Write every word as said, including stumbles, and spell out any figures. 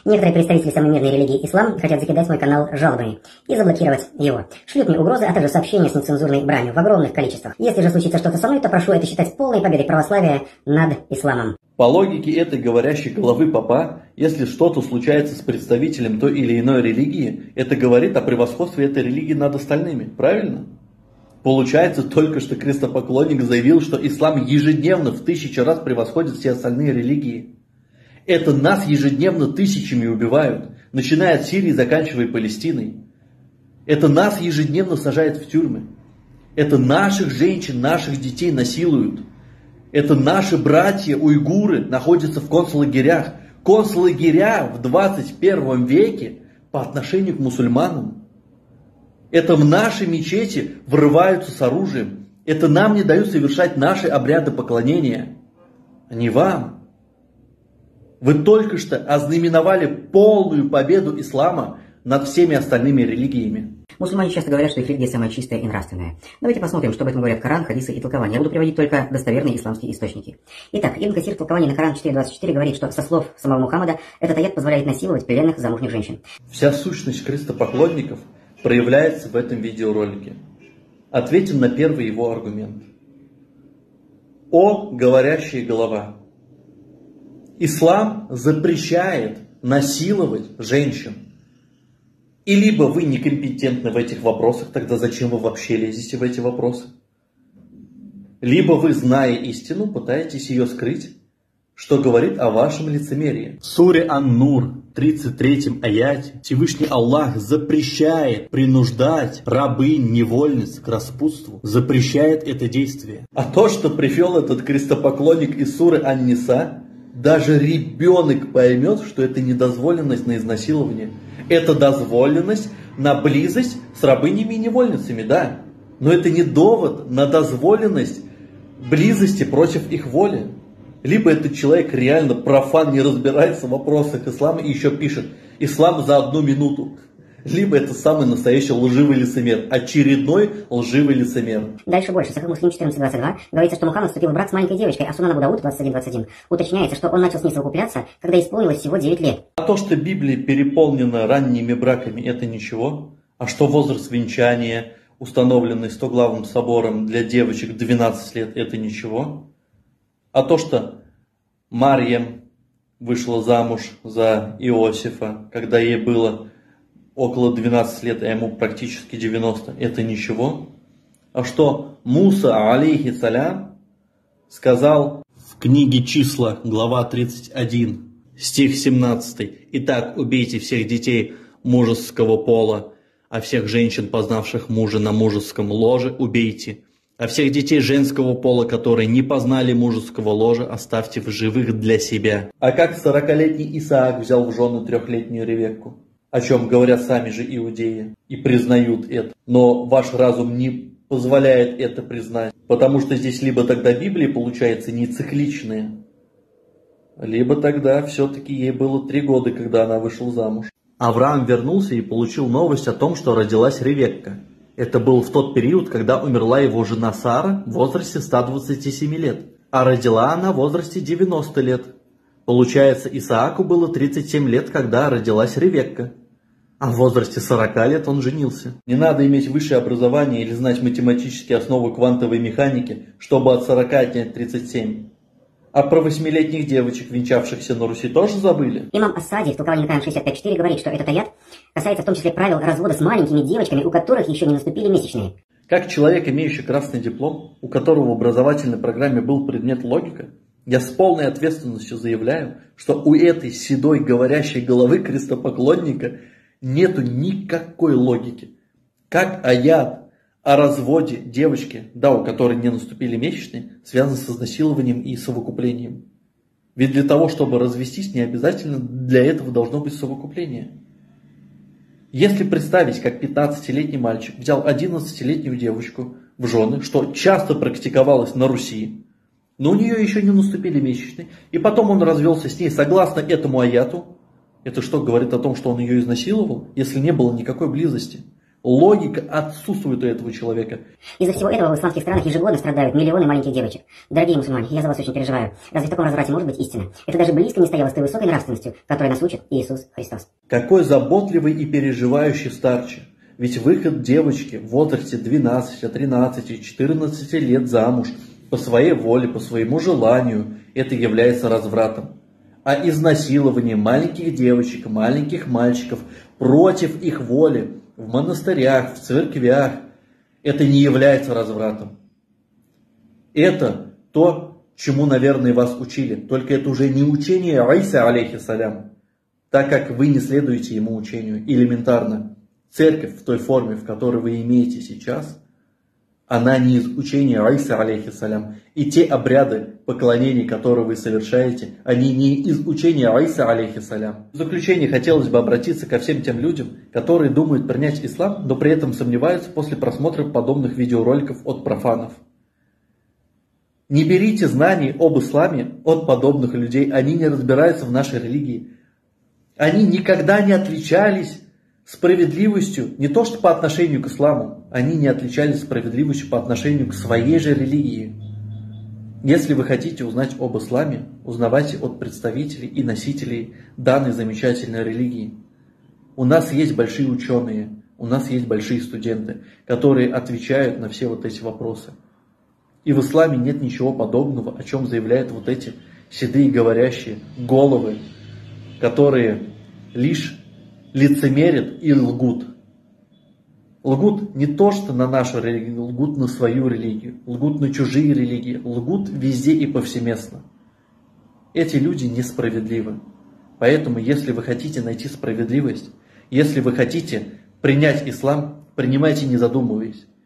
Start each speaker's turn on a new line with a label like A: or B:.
A: Некоторые представители самой мирной религии ислам хотят закидать мой канал жалобами и заблокировать его. Шлют мне угрозы, а также сообщения с нецензурной бранью в огромных количествах. Если же случится что-то со мной, то прошу это считать полной победой православия над исламом.
B: По логике этой говорящей головы попа, если что-то случается с представителем той или иной религии, это говорит о превосходстве этой религии над остальными, правильно? Получается, только что крестопоклонник заявил, что ислам ежедневно в тысячу раз превосходит все остальные религии. Это нас ежедневно тысячами убивают, начиная от Сирии и заканчивая Палестиной. Это нас ежедневно сажают в тюрьмы. Это наших женщин, наших детей насилуют. Это наши братья уйгуры находятся в концлагерях. Концлагеря в двадцать первом веке по отношению к мусульманам. Это в наши мечети врываются с оружием. Это нам не дают совершать наши обряды поклонения, а не вам. Вы только что ознаменовали полную победу ислама над всеми остальными религиями.
A: Мусульмане часто говорят, что их религия самая чистая и нравственная. Давайте посмотрим, что об этом говорят Коран, хадисы и толкования. Я буду приводить только достоверные исламские источники. Итак, Ибн Касир в толковании на Коран четыре двадцать четыре говорит, что со слов самого Мухаммада этот аят позволяет насиловать пленных замужних женщин.
B: Вся сущность крестопоклонников проявляется в этом видеоролике. Ответим на первый его аргумент. О, говорящая голова! Ислам запрещает насиловать женщин. И либо вы некомпетентны в этих вопросах, тогда зачем вы вообще лезете в эти вопросы? Либо вы, зная истину, пытаетесь ее скрыть, что говорит о вашем лицемерии. В суре Ан-Нур, тридцать третьем аяте, Всевышний Аллах запрещает принуждать рабынь, невольниц к распутству, запрещает это действие. А то, что привел этот крестопоклонник из суры Ан-Ниса, даже ребенок поймет, что это недозволенность на изнасилование. Это дозволенность на близость с рабынями и невольницами, да. Но это не довод на дозволенность близости против их воли. Либо этот человек реально профан, не разбирается в вопросах ислама и еще пишет «Ислам за одну минуту». Либо это самый настоящий лживый лицемер, очередной лживый лицемер.
A: Дальше больше. Сахих Муслим четырнадцать двадцать два говорится, что Мухаммад вступил в брак с маленькой девочкой, а Сунан Абу Дауд двадцать один двадцать один уточняется, что он начал с ней совокупляться, когда исполнилось всего девять лет.
B: А то, что Библия переполнена ранними браками, это ничего. А что возраст венчания, установленный стоглавым собором для девочек двенадцать лет, это ничего. А то, что Марьям вышла замуж за Иосифа, когда ей было около двенадцати лет, а ему практически девяносто, это ничего. А что Муса, алейхиссалям, сказал в книге Числа, глава тридцать один, стих семнадцатый. «Итак, убейте всех детей мужеского пола, а всех женщин, познавших мужа на мужеском ложе, убейте. А всех детей женского пола, которые не познали мужеского ложа, оставьте в живых для себя». А как сорокалетний Исаак взял в жену трехлетнюю Ревекку? О чем говорят сами же иудеи и признают это. Но ваш разум не позволяет это признать. Потому что здесь либо тогда Библия получается не цикличная, либо тогда все-таки ей было три года, когда она вышла замуж. Авраам вернулся и получил новость о том, что родилась Ревекка. Это был в тот период, когда умерла его жена Сара в возрасте ста двадцати семи лет. А родила она в возрасте девяноста лет. Получается, Исааку было тридцать семь лет, когда родилась Ревекка. А в возрасте сорока лет он женился. Не надо иметь высшее образование или знать математические основы квантовой механики, чтобы от сорока отнять тридцать семь. А про восьмилетних девочек, венчавшихся на Руси, тоже забыли?
A: Имам Ас-Сади в толковании на Коран шестьдесят пять четыре говорит, что этот аят касается в том числе правил развода с маленькими девочками, у которых еще не наступили месячные.
B: Как человек, имеющий красный диплом, у которого в образовательной программе был предмет логика, я с полной ответственностью заявляю, что у этой седой говорящей головы крестопоклонника нету никакой логики. Как аят о разводе девочки, да, у которой не наступили месячные, связан с изнасилованием и совокуплением. Ведь для того, чтобы развестись, не обязательно для этого должно быть совокупление. Если представить, как пятнадцатилетний мальчик взял одиннадцатилетнюю девочку в жены, что часто практиковалось на Руси, но у нее еще не наступили месячные, и потом он развелся с ней согласно этому аяту, это что, говорит о том, что он ее изнасиловал, если не было никакой близости? Логика отсутствует у этого человека.
A: Из-за всего этого в исламских странах ежегодно страдают миллионы маленьких девочек. Дорогие мусульмане, я за вас очень переживаю. Разве в таком разврате может быть истина? Это даже близко не стояло с той высокой нравственностью, которой нас учит Иисус Христос.
B: Какой заботливый и переживающий старче. Ведь выход девочки в возрасте двенадцати, тринадцати, четырнадцати лет замуж по своей воле, по своему желанию, это является развратом. А изнасилование маленьких девочек, маленьких мальчиков против их воли в монастырях, в церквях, это не является развратом. Это то, чему, наверное, вас учили. Только это уже не учение Иса, алейхиссалям, так как вы не следуете ему учению элементарно. Церковь в той форме, в которой вы имеете сейчас, она не из учения Иса, алейхиссалям. И те обряды поклонений, которые вы совершаете, они не из учения Иса, алейхиссалям. В заключение хотелось бы обратиться ко всем тем людям, которые думают принять ислам, но при этом сомневаются после просмотра подобных видеороликов от профанов. Не берите знаний об исламе от подобных людей, они не разбираются в нашей религии. Они никогда не отличались справедливостью, не то что по отношению к исламу, они не отличались справедливостью по отношению к своей же религии. Если вы хотите узнать об исламе, узнавайте от представителей и носителей данной замечательной религии. У нас есть большие ученые, у нас есть большие студенты, которые отвечают на все вот эти вопросы. И в исламе нет ничего подобного, о чем заявляют вот эти седые говорящие головы, которые лишь лицемерят и лгут. Лгут не то, что на нашу религию, лгут на свою религию, лгут на чужие религии, лгут везде и повсеместно. Эти люди несправедливы. Поэтому, если вы хотите найти справедливость, если вы хотите принять ислам, принимайте не задумываясь.